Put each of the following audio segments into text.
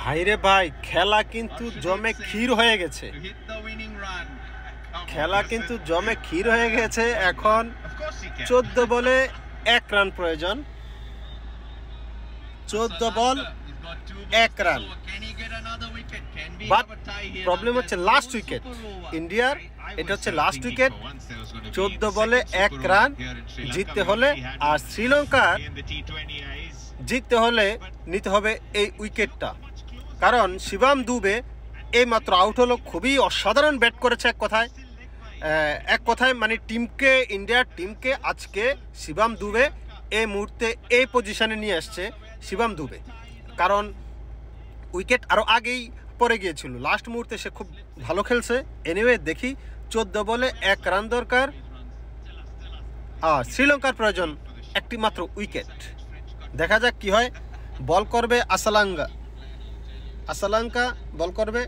ভাইরে ভাই, খেলা কিন্তু জমে ক্ষীর হয়ে গেছে। খেলা কিন্তু জমে ক্ষীর হয়ে গেছে। এখন 14 বলে 1 রান প্রয়োজন। 14 বল 1 রান। বাট প্রবলেম হচ্ছে লাস্ট উইকেট ইন্ডিয়ার। এটা হচ্ছে লাস্ট উইকেট। 14 বলে 1 রান জিততে হলে, আর শ্রীলঙ্কার জিততে হলে নিতে হবে এই উইকেটটা। কারণ শিবম দুবে এই মাত্র আউট হলো। খুবই অসাধারণ ব্যাট করেছে এক কথায় মানে টিমকে, ইন্ডিয়ার টিমকে আজকে শিবম দুবে এই মুহূর্তে এই পজিশনে নিয়ে আসছে শিবম দুবে। কারণ উইকেট আরও আগেই পড়ে গিয়েছিল, লাস্ট মুহূর্তে সে খুব ভালো খেলছে। এনিওয়ে দেখি 14 বলে 1 রান দরকার, আর শ্রীলঙ্কার প্রয়োজন একটি মাত্র উইকেট। দেখা যাক কি হয়। বল করবে আসালাঙ্কা বল করবে।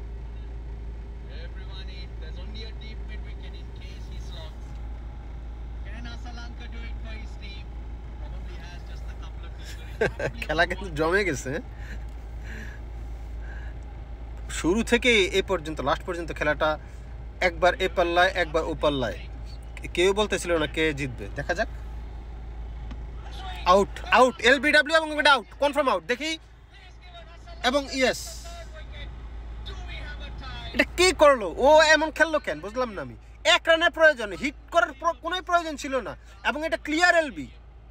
খেলা কিন্তু জমে গেছে শুরু থেকে এই পর্যন্ত, লাস্ট পর্যন্ত খেলাটা একবার এ পাল্লায় একবার ও পাল্লায়। কেউ বলতেছিল না কে জিতবে। দেখা যাক। আউট আউট এলবিডব্লিউ এবং এটা আউট, কনফার্ম আউট। দেখি এবং ইয়েস। এটা কি করলো? ও এমন খেললো কেন বুঝলাম না আমি। 1 রানের প্রয়োজন, হিট করার কোনো প্রয়োজন ছিল না। এবং এটা ক্লিয়ার এলবি।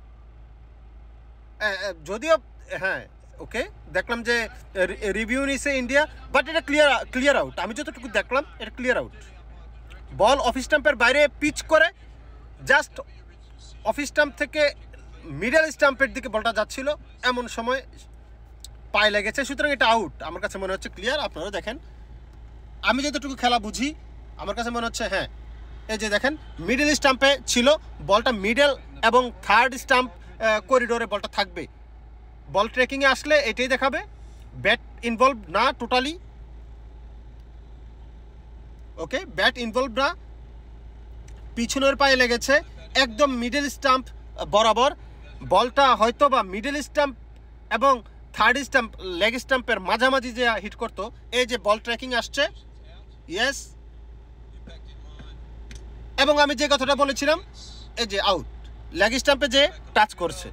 যদিও হ্যাঁ ওকে, দেখলাম যে রিভিউ নিছে ইন্ডিয়া, বাট এটা ক্লিয়ার আউট। আমি যতটুকু দেখলাম এটা ক্লিয়ার আউট। বল অফ স্টাম্পের বাইরে পিচ করে জাস্ট অফ স্টাম্প থেকে মিডল স্টাম্পের দিকে বলটা যাচ্ছিল, এমন সময় পায়ে লেগেছে। সুতরাং এটা আউট। আমার কাছে মনে হচ্ছে ক্লিয়ার। আপনারা দেখেন, আমি যতটুকু খেলা বুঝি আমার কাছে মনে হচ্ছে হ্যাঁ। এই যে দেখেন, মিডল স্টাম্পে ছিল বলটা, মিডল এবং থার্ড স্টাম্প করিডোরে বলটা থাকবে। বল ট্রেকিংয়ে আসলে এটাই দেখাবে, ব্যাট ইনভলভ না টোটালি। ওকে, ব্যাট ইনভলভ না, পিছনের পায়ে লেগেছে একদম মিডল স্টাম্প বরাবর। বলটা হয়তো বা মিডল স্টাম্প এবং থার্ড স্টাম্প, লেগ স্টাম্পের মাঝামাঝি যে হিট করতো। এই যে বল ট্রেকিং আসছে, ইয়েস। এবং আমি যে কথাটা বলেছিলাম, এই যে আউট, লেগ স্টাম্পে যে টাচ করছে।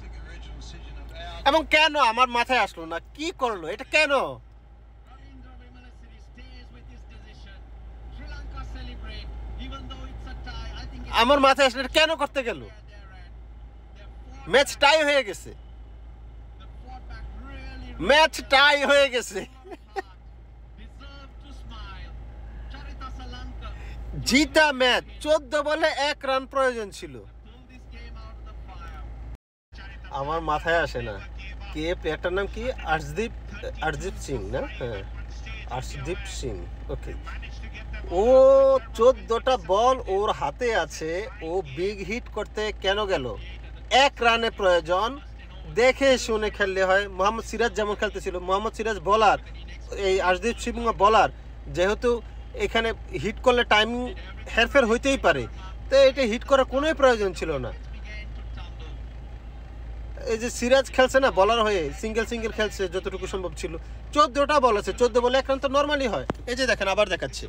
এবং কেন আমার মাথায় আসলো না, কি করলো এটা কেন? আমার মাথায় আসলো এটা কেন করতে গেল? ম্যাচ টাই হয়ে গেছে, ম্যাচ টাই হয়ে গেছে। জিতা ম্যাচ। 14 বলে 1 রান প্রয়োজন ছিল। আমার মাথায় আসে না কে প্লেয়ারটার নাম কি, আর্শদীপ সিং না? হ্যাঁ, আর্শদীপ সিং। ওকে, ও 14টা বল ওর হাতে আছে, ও বিগ হিট করতে কেন গেল? 1 রানের প্রয়োজন, দেখে শুনে খেললে হয়। মোহাম্মদ সিরাজ যেমন খেলতেছিল, মোহাম্মদ সিরাজ বোলার, এই আর্শদীপ সিং বোলার, যেহেতু এখানে হিট করলে টাইমিং হেরফের হইতেই পারে, তো এটা হিট করার কোনোই প্রয়োজন ছিল না। এই যে সিরাজ খেলছে না বলার হয়ে, সিঙ্গেল খেলছে যতটুকু সম্ভব ছিল। 14টা বল আছে, 14 বলে 1 রান তো নর্মালি হয়। এই যে দেখেন, আবার দেখাচ্ছে।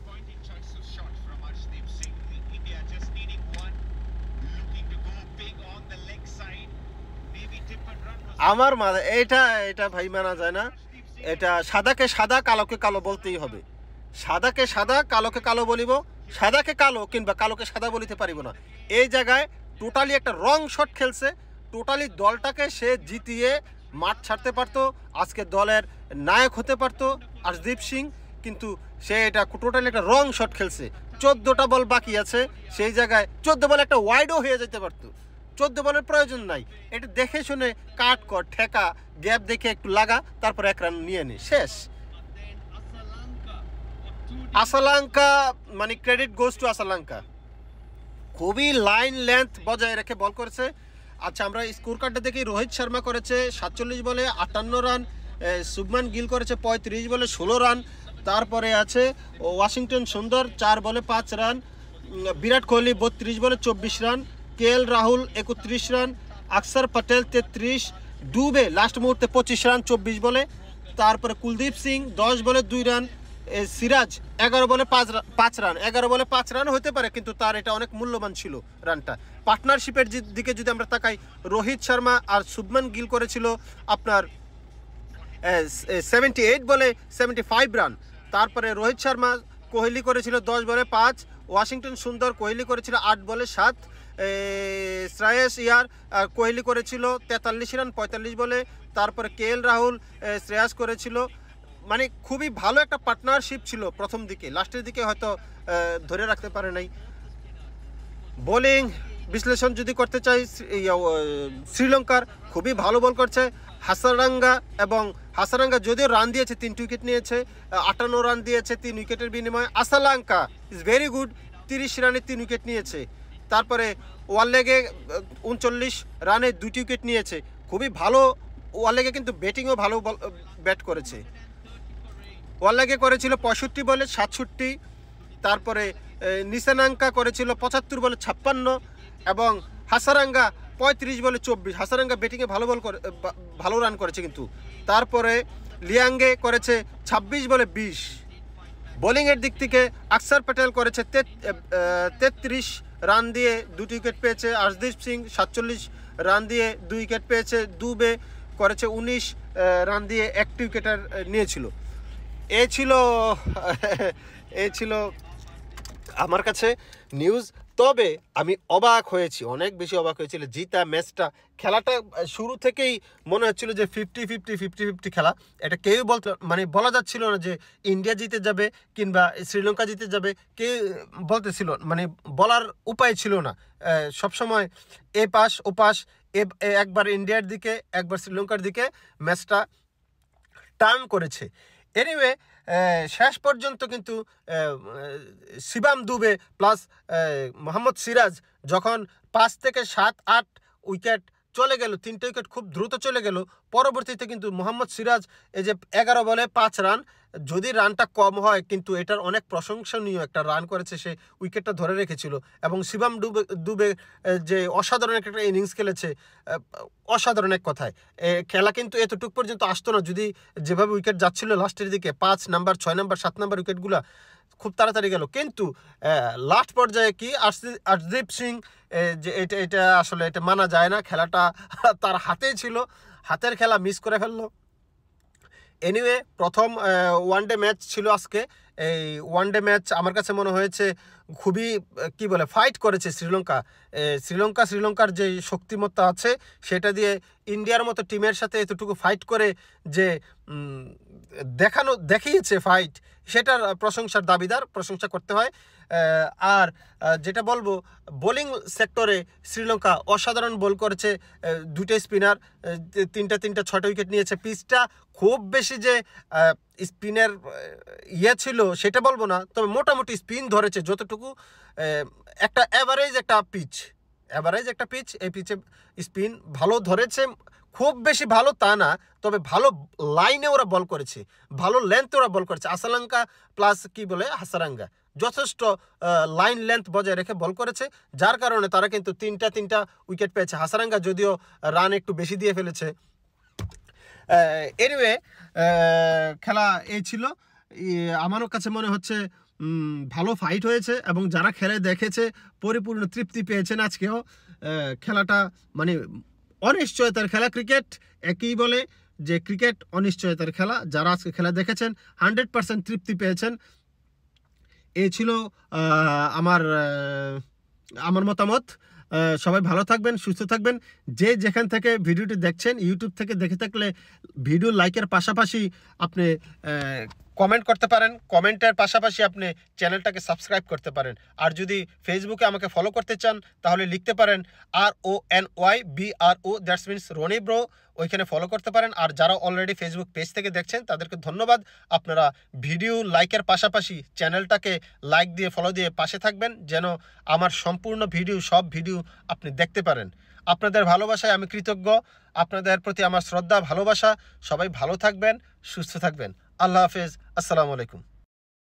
আমার এটা ভাই মানা যায় না। এটা সাদাকে সাদা, কালোকে কালো বলতেই হবে। সাদাকে সাদা, কালোকে কালো বলিব, সাদাকে কালো কিংবা কালোকে সাদা বলিতে পারিব না। এই জায়গায় টোটালি একটা রং শট খেলছে। টোটালি দলটাকে সে জিতিয়ে মাঠ ছাড়তে পারতো, আজকে দলের নায়ক হতে পারতো আর্শদীপ সিং, কিন্তু সে এটা টোটালি একটা রং শট খেলছে। 14টা বল বাকি আছে, সেই জায়গায় 14 বল একটা ওয়াইডও হয়ে যেতে পারতো। 14 বলের প্রয়োজন নাই। এটা দেখে শুনে কাট কর, ঠেকা, গ্যাপ দেখে একটু লাগা, তারপর 1 রান নিয়ে নে, শেষ। আসালাঙ্কা মানে ক্রেডিট গোজ টু আসালাঙ্কা। খুবই লাইন লেন্থ বজায় রেখে বল করেছে। আচ্ছা, আমরা স্কোর কার্ডটা দেখি। রোহিত শর্মা করেছে 47 বলে 58 রান, শুভমান গিল করেছে 35 বলে 16 রান। তারপরে আছে ওয়াশিংটন সুন্দর 4 বলে 5 রান, বিরাট কোহলি 32 বলে 24 রান, কেএল রাহুল 31 রান, আকসার পটেল 33, ডুবে লাস্ট মুহূর্তে 25 রান 24 বলে। তারপরে কুলদীপ সিং 10 বলে 2 রান, সিরাজ 11 বলে 5 রান। 11 বলে 5 রান হতে পারে, কিন্তু তার এটা অনেক মূল্যবান ছিল রানটা। পার্টনারশিপের দিকে যদি আমরা তাকাই, রোহিত শর্মা আর শুভমান গিল করেছিল আপনার 78 বলে 75 রান। তারপরে রোহিত শর্মা, কোহলি করেছিল 10 বলে 5, ওয়াশিংটন সুন্দর কোহলি করেছিল 8 বলে 7, শ্রেয়স ইয়ার কোহলি করেছিল 43 রান 45 বলে। তারপরে KL রাহুল, শ্রেয়াস করেছিল। মানে খুবই ভালো একটা পার্টনারশিপ ছিল প্রথম দিকে, লাস্টের দিকে হয়তো ধরে রাখতে পারে নাই। বোলিং বিশ্লেষণ যদি করতে চাই, শ্রীলঙ্কার খুবই ভালো বল করছে হাসারাঙ্গা, এবং হাসারাঙ্গা যদিও রান দিয়েছে 3 উইকেট নিয়েছে, 58 রান দিয়েছে 3 উইকেটের বিনিময়ে। আসালাঙ্কা ইজ ভেরি গুড, 30 রানে 3 উইকেট নিয়েছে। তারপরে ওয়ানলেগে 39 রানে 2টি উইকেট নিয়েছে, খুবই ভালো। ওয়ানলেগে কিন্তু ব্যাটিংও ভালো ব্যাট করেছে। ওয়ানলেগে করেছিল 65 বলে 67, তারপরে নিশানাঙ্কা করেছিল 75 বলে 56, এবং হাসারাঙ্গা 35 বলে 24। হাসারাঙ্গা ব্যাটিংয়ে ভালো রান করেছে কিন্তু। তারপরে লিয়াঙ্গে করেছে 26 বলে 20। বোলিংয়ের দিক থেকে আকসার প্যাটেল করেছে 33 রান দিয়ে 2টি উইকেট পেয়েছে। আর্শদীপ সিং 47 রান দিয়ে 2 উইকেট পেয়েছে। দুবে করেছে 19 রান দিয়ে 1টি উইকেটার নিয়েছিল। এই ছিল আমার কাছে নিউজ। তবে আমি অবাক হয়েছি, অনেক বেশি অবাক হয়েছিল জিতা ম্যাচটা। খেলাটা শুরু থেকেই মনে হচ্ছিল যে 50-50 খেলা। এটা কেউ বলা যাচ্ছিল না যে ইন্ডিয়া জিতে যাবে কিংবা শ্রীলঙ্কা জিতে যাবে, কেউ বলতেছিল, বলার উপায় ছিল না। সবসময় এ পাশ ও পাশ, একবার ইন্ডিয়ার দিকে একবার শ্রীলঙ্কার দিকে ম্যাচটা টার্ন করেছে। এনিওয়ে শেষ পর্যন্ত কিন্তু শিবম দুবে প্লাস মোহাম্মদ সিরাজ যখন 5 থেকে 7-8 উইকেট চলে গেল, 3টে উইকেট খুব দ্রুত চলে গেল, পরবর্তীতে কিন্তু মোহাম্মদ সিরাজ এই যে 11 বলে 5 রান, যদি রানটা কম হয় কিন্তু এটার অনেক প্রশংসনীয় একটা রান করেছে, সে উইকেটটা ধরে রেখেছিল। এবং শিবম দুবে যে অসাধারণ একটা ইনিংস খেলেছে, অসাধারণ এক কথায়। খেলা কিন্তু এতটুকু পর্যন্ত আসতো না যদি যেভাবে উইকেট যাচ্ছিল লাস্টের দিকে, 5 নাম্বার 6 নাম্বার 7 নাম্বার উইকেটগুলো খুব তাড়াতাড়ি গেল। কিন্তু লাস্ট পর্যায়ে কি আর্শদীপ সিং, যে এটা আসলে এটা মানা যায় না, খেলাটা তার হাতেই ছিল, হাতের খেলা মিস করে ফেললো। এনিওয়ে প্রথম ওয়ানডে ম্যাচ ছিল আজকে। এই ওয়ানডে ম্যাচ আমার কাছে মনে হয়েছে খুবই ফাইট করেছে শ্রীলঙ্কার যে শক্তিমত্তা আছে সেটা দিয়ে ইন্ডিয়ার মতো টিমের সাথে এতটুকু ফাইট করে যে দেখিয়েছে ফাইট, সেটার প্রশংসার দাবিদার, প্রশংসা করতে হয়। আর যেটা বলবো, বোলিং সেক্টরে শ্রীলঙ্কা অসাধারণ বল করেছে। 2টে স্পিনার 3টা 6টা উইকেট নিয়েছে। পিচটা খুব বেশি যে স্পিনের ছিল সেটা বলবো না, তবে মোটামুটি স্পিন ধরেছে যতটুকু। একটা অ্যাভারেজ একটা পিচ, এই পিচে স্পিন ভালো ধরেছে, খুব বেশি ভালো তা না, তবে ভালো লাইনে ওরা বল করেছে, ভালো লেন্থে ওরা বল করেছে। আসালাঙ্কা প্লাস হাসারাঙ্গা যথেষ্ট লাইন লেন্থ বজায় রেখে বল করেছে, যার কারণে তারা কিন্তু 3টা উইকেট পেয়েছে। হাসারাঙ্গা যদিও রান একটু বেশি দিয়ে ফেলেছে। এনিওয়ে খেলা এই ছিল। আমারও কাছে মনে হচ্ছে ভালো ফাইট হয়েছে, এবং যারা খেলে দেখেছে পরিপূর্ণ তৃপ্তি পেয়েছেন। আজকেও খেলাটা অনিশ্চয়তার খেলা। ক্রিকেট একই বলে যে ক্রিকেট অনিশ্চয়তার খেলা। যারা আজকে খেলা দেখেছেন 100% তৃপ্তি পেয়েছেন। এই ছিল আমার মতামত। সবাই ভালো থাকবেন, সুস্থ থাকবেন। যে যেখান থেকে ভিডিওটি দেখছেন, ইউটিউব থেকে দেখে থাকলে ভিডিও লাইকের পাশাপাশি আপনি কমেন্ট করতে পারেন, কমেন্টের পাশাপাশি আপনি চ্যানেলটাকে সাবস্ক্রাইব করতে পারেন। আর যদি ফেসবুকে আমাকে ফলো করতে চান তাহলে লিখতে পারেন RONYBRO, that's means Rony bro, ওইখানে ফলো করতে পারেন। আর যারা অলরেডি ফেসবুক পেজ থেকে দেখছেন তাদেরকে ধন্যবাদ। আপনারা ভিডিও লাইকের পাশাপাশি চ্যানেলটাকে লাইক দিয়ে ফলো দিয়ে পাশে থাকবেন, যেন আমার সম্পূর্ণ সব ভিডিও আপনি দেখতে পারেন। আপনাদের ভালোবাসায় আমি কৃতজ্ঞ, আপনাদের প্রতি আমার শ্রদ্ধা, ভালোবাসা। সবাই ভালো থাকবেন, সুস্থ থাকবেন। আল্লাহ হাফেজ, আসসালামু আলাইকুম।